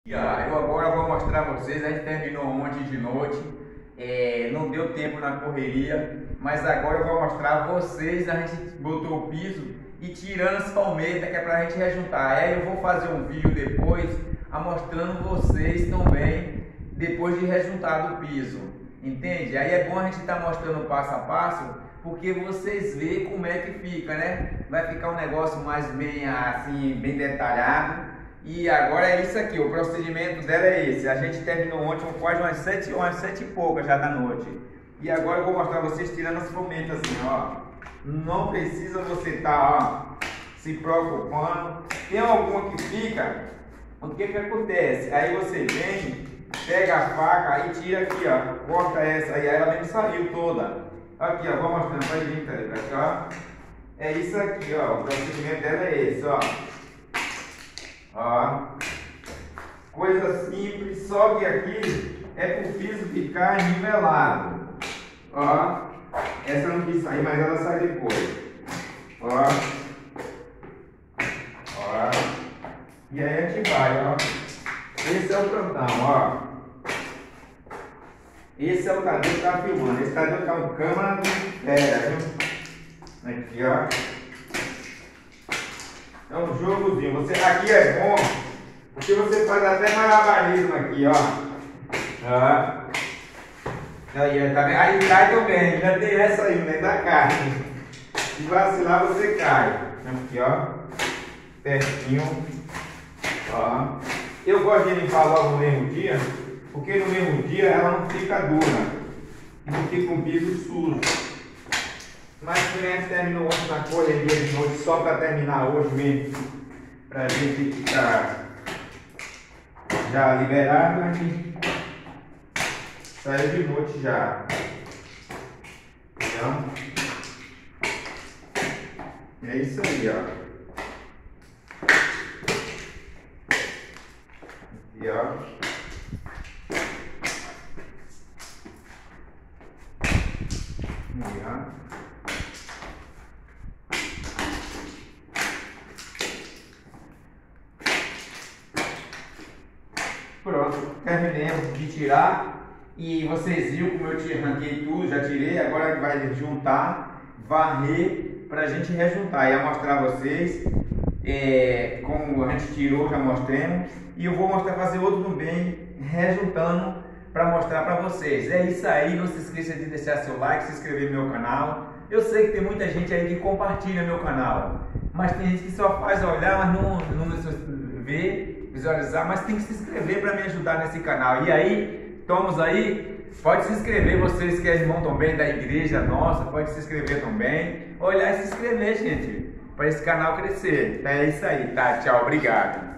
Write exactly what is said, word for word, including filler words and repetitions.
Eu agora vou mostrar a vocês. A gente terminou ontem de noite, é, não deu tempo na correria, mas agora eu vou mostrar a vocês. A gente botou o piso e tirando as palmetas, que é pra gente rejuntar. Aí eu vou fazer um vídeo depois mostrando vocês também depois de rejuntar o piso, entende? Aí é bom a gente estar tá mostrando passo a passo, porque vocês veem como é que fica, né? Vai ficar um negócio mais bem assim, bem detalhado. E agora é isso aqui, o procedimento dela é esse. A gente terminou ontem quase umas sete horas, sete e pouca já da noite. E agora eu vou mostrar vocês tirando as palmetas assim, ó. Não precisa você estar, ó, se preocupando. Tem alguma que fica, o que que acontece? Aí você vem, pega a faca e tira aqui, ó. Corta essa aí, ela mesmo saiu toda. Aqui, ó, vou mostrando pra gente, aqui, ó. É isso aqui, ó. O procedimento dela é esse, ó. Ó, coisa simples, só que aqui é para o piso ficar nivelado. Ó, essa não quis sair, mas ela sai depois. Ó, ó, e aí a gente vai, ó. Esse é o plantão, ó. Esse é o Tadeu que tá filmando. Esse Tadeu tá com câmera de fera, viu? Aqui, ó. É um jogozinho. Você, aqui é bom, porque você faz até malabarismo aqui, ó. Ó. Aí, tá vendo? Aí cai também, ainda tem essa aí, né? Da carne. Se vacilar, você cai. Aqui, ó. Pertinho. Ó. Eu gosto de limpar logo no mesmo dia, porque no mesmo dia ela não fica dura. Não fica um piso sujo. Mas o cliente terminou ontem na correria de noite, só para terminar hoje mesmo, para a gente ficar já liberado, a gente saiu de noite já. Então, é isso aí, ó. Aqui, ó. Aqui, ó. Pronto, terminemos de tirar e vocês viram como eu te arranquei tudo, já tirei, agora vai juntar, varrer para a gente rejuntar. E eu mostrar a vocês é, como a gente tirou, já mostramos, e eu vou mostrar, fazer outro também, rejuntando para mostrar para vocês. É isso aí, não se esqueça de deixar seu like, se inscrever no meu canal. Eu sei que tem muita gente aí que compartilha meu canal, mas tem gente que só faz olhar, mas não, não vê, visualizar, mas tem que se inscrever para me ajudar nesse canal. E aí, estamos aí, pode se inscrever, vocês que é irmão também da igreja nossa, pode se inscrever também, olhar e se inscrever, gente, para esse canal crescer. É isso aí, tá? Tchau, obrigado.